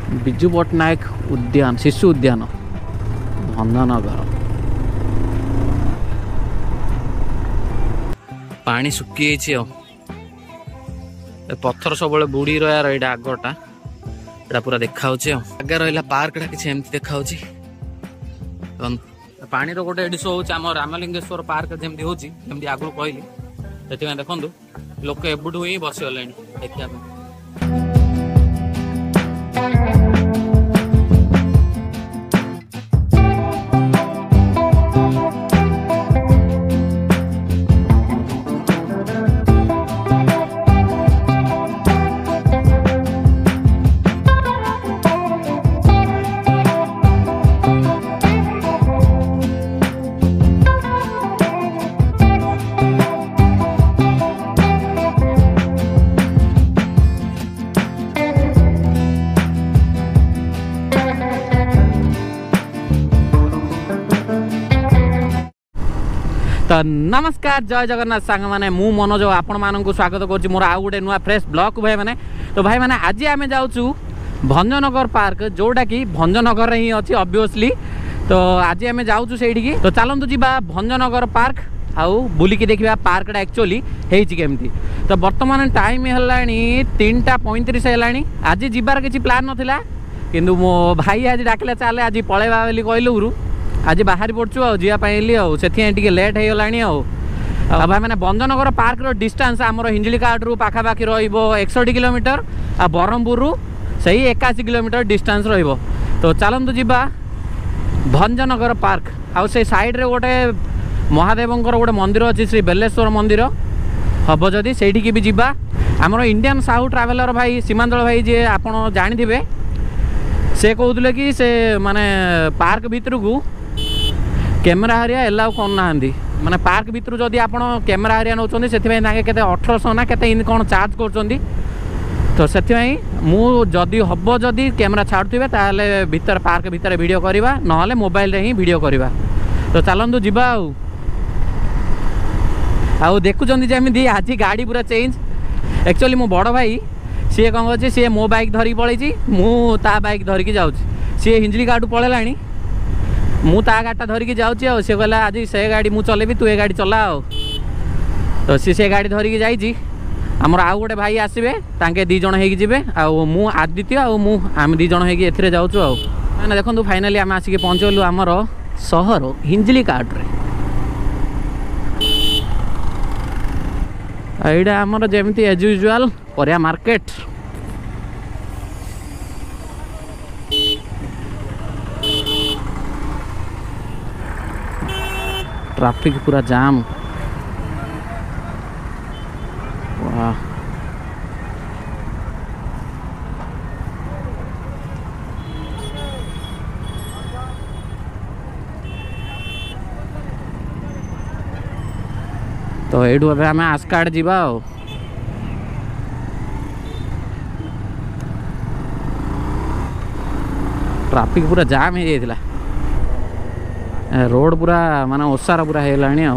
बिजु पट्टनायक उद्यान शिशु उद्यान भंजनगर। पानी सुखी पत्थर सब बुड़ी रहा ये आगटा एटा पूरा देखा आगे रहा पार्क किसी एमती देखा पानी गोटे शो हो रामलिंगेश्वर पार्क जमी होती आगु कहली से देखो लोक एबुठू ही बसगले देखा तो नमस्कार जय जगन्नाथ सांग मैंने मु मनोज आपण मानक स्वागत करुँच मोर आउ गोटे नुआ फ्रेश ब्लॉग भाई मैंने। तो भाई मैंने आज आम जाऊँ भंजनगर पार्क जोटा कि भंजनगर ही अच्छी ऑब्वियसली। तो आज आम जाऊँ से तो चलतु जी भंजनगर पार्क आउ बुलिकी देखा पार्कटा एक्चुअली होमती। तो बर्तमान टाइम है 3:35 है। आज जीवार किसी प्लान नाला किंतु मो भाई आज डाकिला चले आज पलैबा बोली कहलू आज बाहरी पड़चु आगे लेट हो गला। भाई मैंने भंजनगर पार्क रो डिस्टेंस आमर हिंजलिकाट रु पाखापाखि रो61 किलोमीटर आ ब्रह्मपुर रु सही 81 किलोमीटर डिस्टेंस रो। तो चलतु जीवा भंजनगर पार्क आउ से साइड रे गोटे महादेवंकर गोटे मंदिर अच्छी श्री बेलेश्वर मंदिर हम जदि से भी जीवा आमर इंडियन साउथ ट्रावेलर भाई सीमांचल भाई जी आप जानी से कहते कि से माने पार्क भितर को कैमेरा हरिया एलाउ करना माने पार्क भितर जदि आप कैमेरा हरिया नौ से 1800 ना के कौन चार्ज कर। तो से जदि हम जदि कैमेरा छाड़ुवे ताले भीतर पार्क भितर वीडियो करवा ना मोबाइल रे ही वीडियो करवा। तो चलतु जीवा आउ देखुं जमी आज गाड़ी पूरा चेंज एक्चुअली मो बड़ भाई सी कौन कर सी मो बाइक धरिक पलैची मु ता बाइक धरिकी जाऊँ सी हिंजली गाड़ू पलैला मु ता गाड़ीटा धरिकी जाऊँ सी कहला आज से गाड़ी मु चलेबी तू ए गाड़ी चला तो सी से गाड़ी धरिकी जाइए आमर आउ गोटे भाई आसबे तांके दी जण होगी जीवे मु आदित्य आम दी जण होगी एथिरे जाऊँ मैंने देखो फाइनाली आम आसिक पहुँचलु आमर सहर हिंजलिकाट रे। एटा आमर जमी एज यूजुआल परिया मार्केट ट्रैफिक पूरा जाम। वाह तो यू आम आस्कार्ड जीवा ट्रैफिक पूरा जाम हो जाता रोड पूरा माने ओसारा पूरा है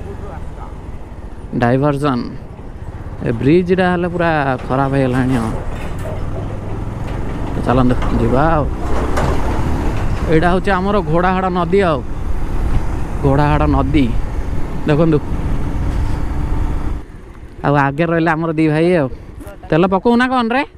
डाइवर्जन ब्रिजटा हेल्ले पूरा खराब है चलते जीवा यहाँ हूँ आमर घोड़ाहाड़ नदी घोड़ाहाड़ नदी देखु आगे रहा आमर दी भाई तेल पकौना कौन रे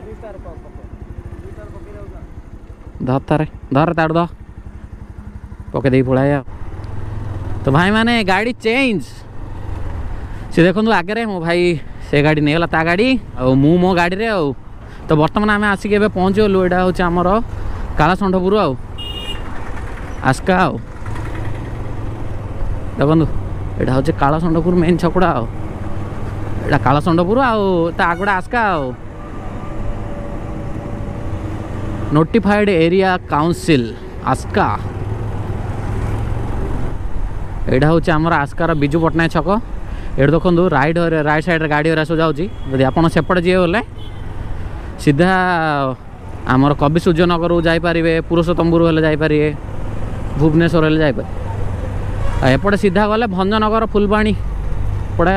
धर धर ताड़ द पके दे पड़ाए। तो भाई माने गाड़ी चेंज से देखो आगे मो भाई से गाड़ी नहीं गला ता गाड़ी और मु मो गाड़ी रे तो बर्तमान आम आसिक पहुँचलु यहाँ हूँ आमर कालासंडपुर आस्का देखो यहाँ हूँ कालासंडपुर मेन छकड़ा यहाँ कालासंडपुर आगड़ा Aska notified area council Aska यहाँ हूँ आमर आस्कार बिजु पट्टनायक छक ये देखो राइट साइड गाड़ी हो सब जाऊँगी जदि आप सेपटे जी गले सीधा आमर कवि सूर्यनगर जापरें पुरुषोत्तमपुर हेल्ले जापरें भुवनेश्वर हेल्ले जापरें एपटे सीधा गले भंजनगर फुलबाणी पड़े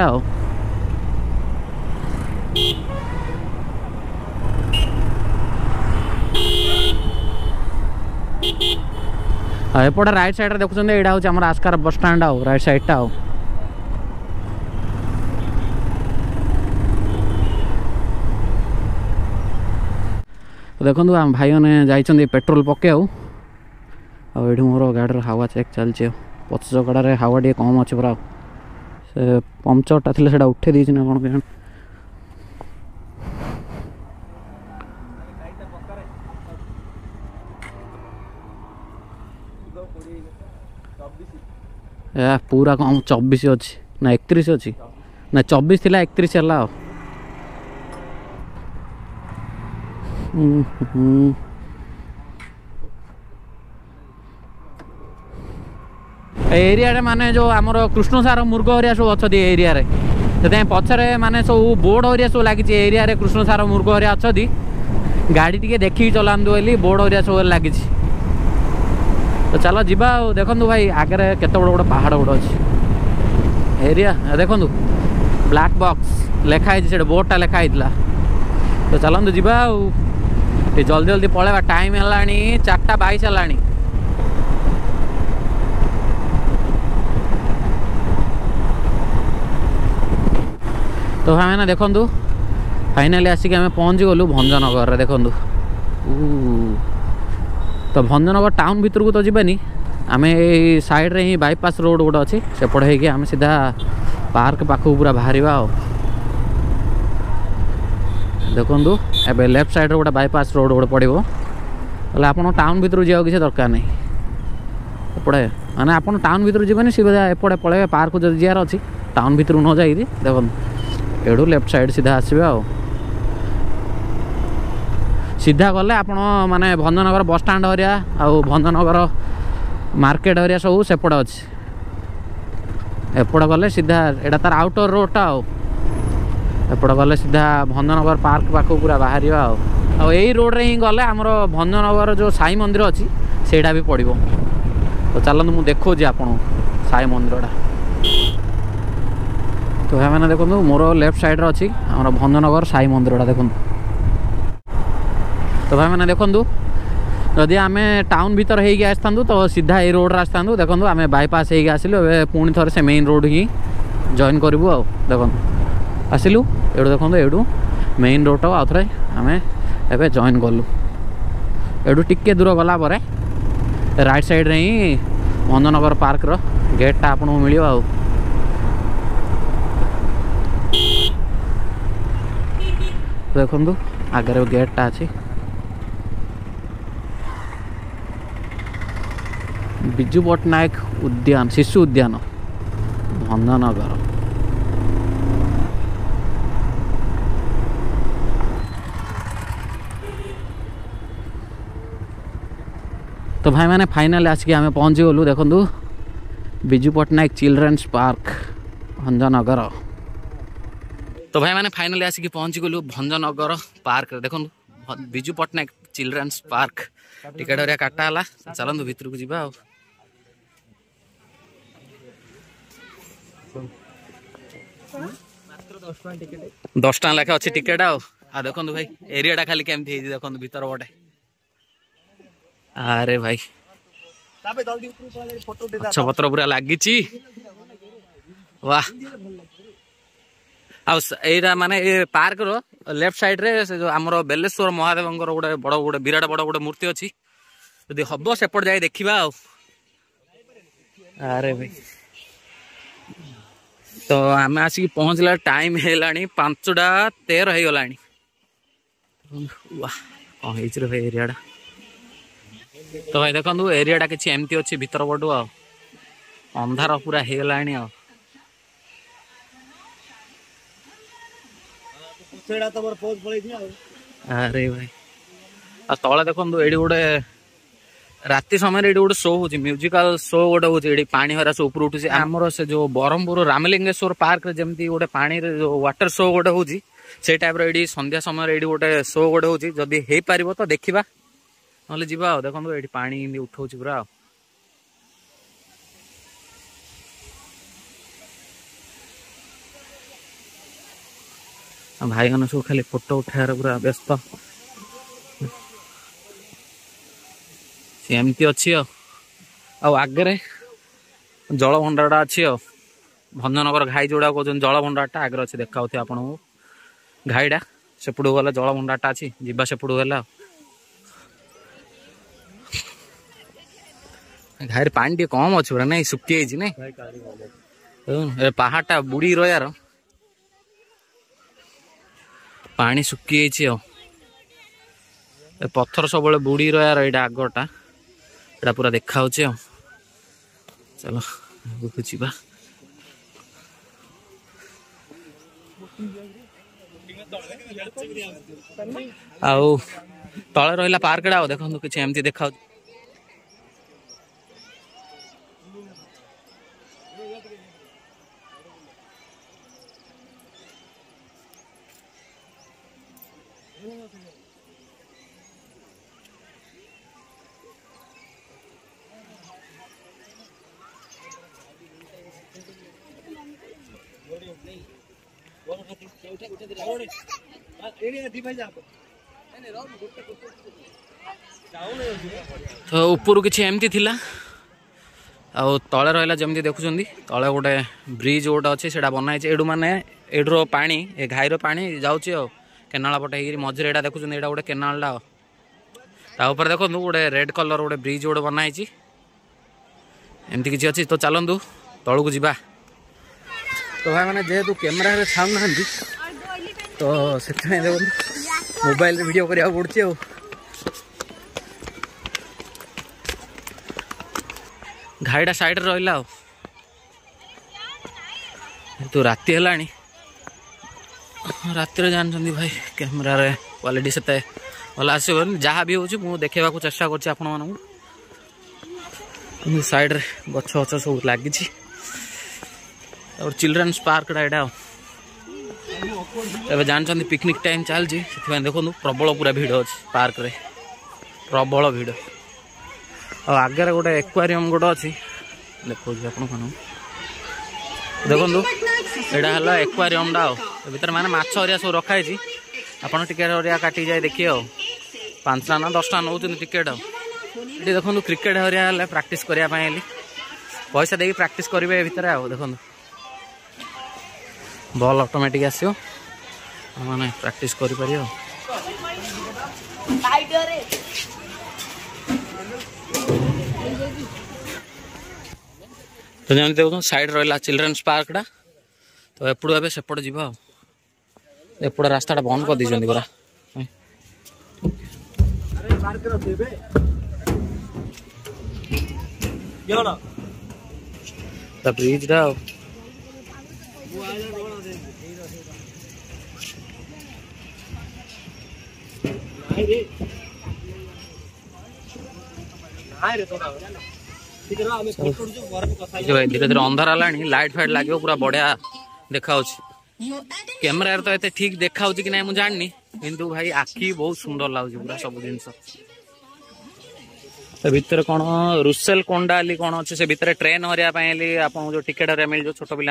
एपटे राइट साइड रे देखुछन एडा होछ हमर आस्कार बस स्टैंड आउ राइट साइड टा आउ देखो आम भाई मैंने जाइए पेट्रोल पके आठ मोर गाड़ी हावा चेक चलचे पछ चकड़े हावा टे कम अच्छे पूरा से पंचरटा थी से उठे दी ना कौन क्या पूरा कम 24 अच्छी ना 31 अच्छी ना 24 थी 31 है एरिया माने जो आमर कृष्णसार मुर्ग हरिया सब अच्छा एरिया से पछरे माने सब बोर्ड हरिया सब लगी एरिया कृष्णसार मुर्ग हरिया अच्छा गाड़ी टी देखिए चलातु बोली बोर्ड हरिया सब लगी तो चलो जीवा देखु भाई आगे केत बड़ गोटे पहाड़ गोटे अच्छी एरिया देखु ब्लैक बॉक्स लिखाई से बोर्डटा लिखाई तो चलतु जीवा जल्दी जल्दी पलैबा टाइम है 4:22 है तो भाई मैंने देखु फाइनाली आसिक आम पहुँची गलु भंजनगर देखु तो भंजनगर टाउन भीतर को तो जीवानी आम साइड रे ही बाईपास रोड गोटे अच्छी सेपटे होगी आम सीधा पार्क पाखक पूरा बाहर देखु एबे लेफ्ट साइड रे गोटे बाईपास रोड गोटे पड़ो बोले आप टाउन भीतर जाओ किसी दरकार नहीं एपटे माने आप टाउन भीतर जीवन सीधा एपटे पलैबे पार्क को जब जार अच्छी टाउन भीतर न जाइए देखो एडू लेफ्ट साइड सीधा आसबे आ सीधा गले आप माने भंजनगर बस स्टैंड हरिया आउ भंजनगर मार्केट हरिया सब सेपट अच्छे एपट गले सीधा एटा तार आउटर रोडटा एपट गले सीधा भंजनगर पार्क पाखक पूरा बाहर यही रोड रे ही गले आमर भंजनगर जो साई मंदिर अच्छी सेटा भी पड़ो तो चलते मुझे देखो आपन साई मंदिरटा तो भाई मैंने देखो मोर लेफ्ट साइड रे अच्छी आमर भंजनगर साई मंदिरटा देखो तो भाई मैंने देखो जदि आम टाउन भीतर होगी आसता तो सीधा ये रोड आसता देखो आम बाईपास होगी आसिलु पुणी थे से मेन रोड ही जॉइन करूँ आ देखो आसिलु एडू देखो एडू मेन रोड आउ थे आम एवं जॉइन कलु एडू टिके दूर गला पर राइट साइड रे ही भंजनगर पार्क रो गेटा आपको मिल देखु आगे गेटा अच्छी बिजु पट्टनायक उद्यान शिशु उद्यान भंजनगर तो भाई मैंने फाइनल आसिक आम पहुँची गलु देखु बिजु पट्टनायक चिल्ड्रेन्स पार्क भंजनगर तो भाई मैंने फाइनली आसिक पहुँची गलु भंजनगर पार्क देखो Biju Patnaik children's park ticket हरिया काटा चलतु भितर को जीवा 10 टाँग लेखा अच्छी टिकेट आ देखो भाई एरिया खाली केमती देखो भीतर गोटे अरे भाई गछ पत्र पूरा लगी वाह आईरा माने पार्क रो लेफ्ट साइड रे से जो आमर बेलेश्वर महादेव गोटे बड़ गोटे विराट बड़ गोटे मूर्ति अच्छी जदि हम सेपट जाए देखा अरे भाई तो आम आसिक पहुँचला टाइम है 5:13 हो गला वाह कौन हो भाई एरिया तो भाई देखो एरिया किसी एमती अच्छी भीतर पटू अंधार पूरा हो गला अरे भाई तले देखो ये गोटे राति समय गोटे शो हो म्यूजिकल शो गोटे हो पानी हरा सब ऊपर उठू आमर से जो ब्रह्मपुर रामलिंगेश्वर पार्क जमी गोटे पानी जो वाटर शो गोटे हो टाइप ये संध्या समय ये गोटे शो गोटे हो जदि हो पार तो देखा ना जा देखो ये पानी उठा पूरा भाई मैंने सब खाली फोटो उठार पूरा व्यस्त एमती अच्छी आगे जल भंडारटा अच्छी भंजनगर घाई जोड़ा कहते जल भंडारटा आगे अच्छे देखा आपन घाईटा सेपटू गला जल भंडारटा अच्छी जीवा सेपटू गला घाई पानी टे कम अच्छे पूरा नहीं सुखी ना पहाड़टा बुड़ी रयार पानी सुखी पत्थर सब बुड़ी रयार यहाँ आगटा यहाँ पूरा देखा चलो जीवा आउ तले रहा पार्कटा देखो किसी एमती देखा तो ऊपर किसी एमती थिला तले रहा जमी देखुं तले गोटे ब्रिज गोटे अच्छे से बनाई एडू माने एडूर पानी ए घाईर पानी जाऊँच केनाल पटे मझे यहाँ देखुं यहाँ गोटे केनालटा तापर देखो गोटे रेड कलर गोटे ब्रिज गोटे बनाई एमती किसी अच्छी तो चलतु तलू को जीवा तो भाई मैंने जेहेतु कैमेरा छाऊ ना तो से देखो मोबाइल वीडियो करने पड़े घाईटा साइड रहा तो राति है राति जानते भाई कैमेरा क्वालिटी से भल आसोन जहाँ भी हो देखा चेष्टा कर साइड गछ गछ सब लगी और चिल्ड्रंस पार्क यहाँ जानते पिकनिक टाइम चलती देखो प्रबल पूरा भिड़ अच्छे पार्क रे प्रबल भिड़ आगे गोटे एक्वारियम गोटे अच्छी देखो देखो यहाँ एक्वारियम टा भर मैंने माछ हरिया सब रखाई आपड़ टिकेट हरिया काटी जाए देखिए 5 ना 10 टा नौ टिकेट ये देखो क्रिकेट हरिया प्रैक्टिस करने पैसा देकी प्रैक्टिस करेंगे भितर देखो बॉल ऑटोमेटिक आसो मैंने प्रैक्टिस कर तो जमी देखो साइड रहा चिल्ड्रंस पार्कटा तो एपड़ू ए सेपट जा एपट रास्ता बंद कर दी पूरा ब्रिजटा धीरे धीरे अंधार है लाइट फाइट लगे पूरा बढ़िया देखा कैमेरा तो ये ठीक देखा कि ना मुझे जानी किंतु भाई आखि बहुत सुंदर लगे पूरा सब जिन भितर कौन रुसेल कोंडा कौन अच्छे से भितर ट्रेन हरिया आप जो टिकेट हरिया मिल छोट पिला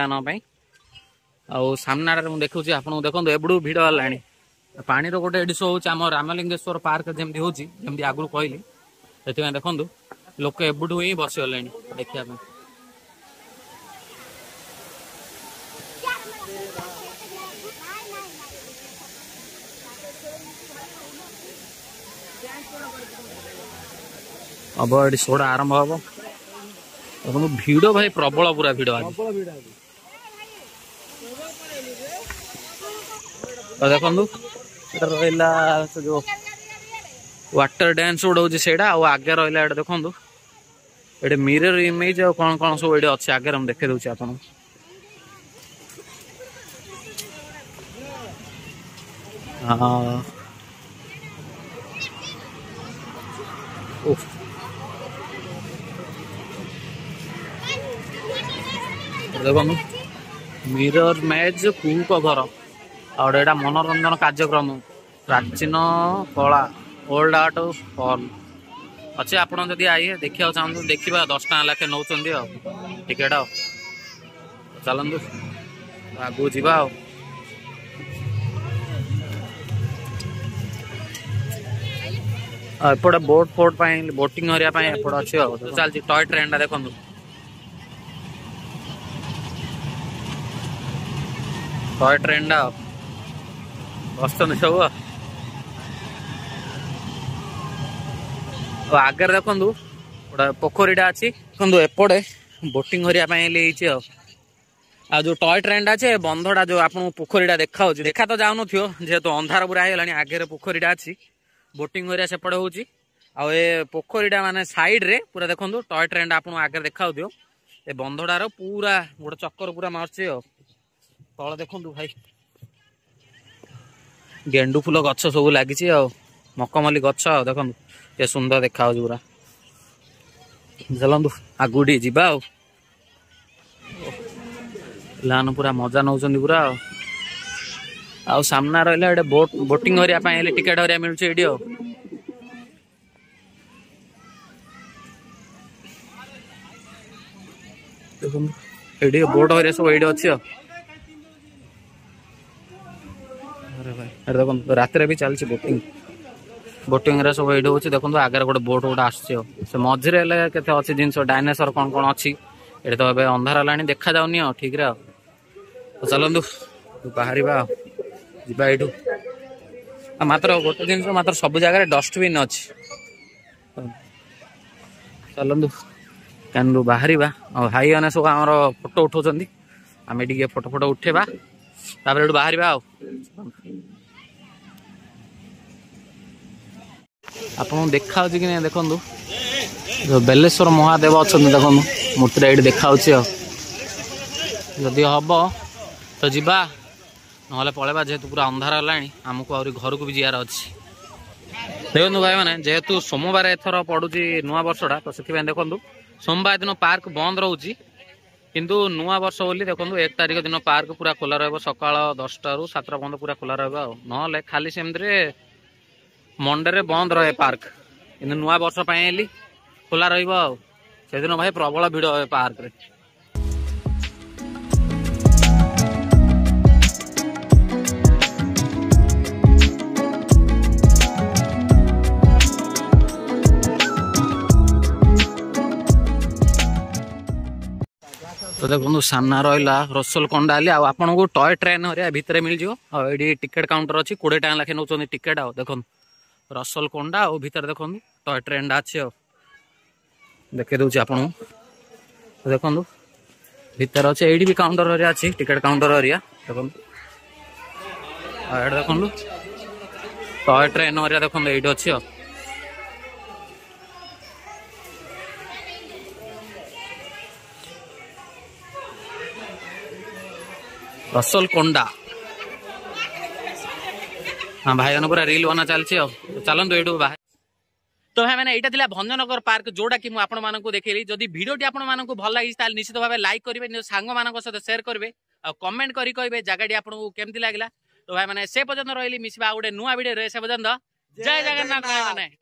सामना देखुँ आप देखो एबड़ू भिड़ है पानी गोटे एडी शो होम रामलिंगेश्वर पार्क जमी होमी आगु कहली से देखो लोक एबुठू ही बसीगले देखा अब ये शोटा आरंभ हम देखो भिड़ भाई प्रबल पूरा भिड़ देखो रहा जो वाटर डांस गोटे हूँ से आगे रहा देखो ये मिरर इमेज और कौन कौन सब ये अच्छे आगे हम देखे दूसरे आपन देखो मिरर मैच कू कवर और यहाँ मनोरंजन कार्यक्रम प्राचीन कला ओल्ड आर्ट हॉल अच्छे आप आइए देखा चाहूँ देखा 10 टाँग लाखे नौ टिकेट चलतु आगू जा एपटे बोट फोट बोटिंग एपटे अच्छी चलती टॉय ट्रेन टा देखो टॉय ट्रेन टा बस सब आगे देखु गोटे पोखरीटा अच्छी देखो एपटे बोटिंग आ जो टॉय ट्रेन अच्छे बंधटा जो आप पोखरीटा देखा देखा तो जाऊन जेहेतु अंधार पूरा है आगे पोखरीटा अच्छी बोटिंग सेपटे हूँ ए पोखरीटा माने साइड रे पूरा देखो टॉय ट्रेन आप आगे देखा ए बंधटार पूरा गोटे चक्कर पूरा मार्च तल देखु भाई गेंडू फूल गछ सब लगी मकमल्ली गछ देखो ये सुंदर देखा पूरा चलतु आगुटी जा लान पूरा मजा नौ पूरा आ सामना रहा ये बोटिंग टिकेट मिलूँ ये बोट सब ये अच्छी देखो रात भी चलती बोटिंग बोटिंग सब ये हूँ देखो आगे गोटे बोट गोटे आसे मझे के अच्छी जिन डायनासोर कौन कौन अच्छी ये तो अंधार है देखा जाऊनी ठीक रे तो चलतु बाहर यू मात्र गोटे जिन मात्र सब जगह डस्टबिन अच्छी चलतु कैन बाहर भाई मैंने सब आम फोटो उठाऊँ आम टे फोटो फोटो उठेबा बाहर आपन देखा कि नहीं देखु जो बेलेश्वर महादेव अच्छा देखो मूर्तिटा ये देखा जदि हम तो जीवा ना पलैबा जेहेतु पूरा अंधार है आमको आहरी घर को भी जीवार अच्छी देखो भाई मैंने जेहेतु सोमवार एथर पड़ुची नुआ वर्षटा तो से देखो सोमवार दिन पार्क बंद रोचे किंतु नुआ वर्ष बोली देखो 1 तारिख दिन पार्क पूरा खोला रहा सका 10टा रू 7टा बंद पूरा खोला रहा ना खाली सेमती मंडे बंद रहे पार्क कि नुआ वर्ष खोला रही भाई प्रबल भिड़ हे पार्क रे तो देखो सामना रहा रसोल कंडाली आपन को टॉय ट्रेन भितर मिल जाए टिकेट काउंटर अच्छी 20 टका लाखे नौ टिकेट देखो रसोल कंडा और भितर देखो टॉय ट्रेन अच्छे देखे दूसरी आपन देखो भितर अच्छे ये भी काउंटर अच्छी टिकेट काउंटर देखो देखो टॉय ट्रेन देखो ये अच्छी रसोल कंडा हाँ भाई पूरा रील बना चलती चलतु ये बाहर तो भाई मैंने यहाँ भंजनगर पार्क जोड़ा कि मुझे देखी जदि भिडियो आपको भल लगी निश्चित भाव लाइक करेंगे निज सांग सहित सेयार करेंगे और कमेंट करेंगे जगह आपको केमती लगे तो भाई मैंने से पर्यटन रही मिसवा गोटे नुआ भिडियो से पर्यटन जय जगन्नाथ भाई मैंने।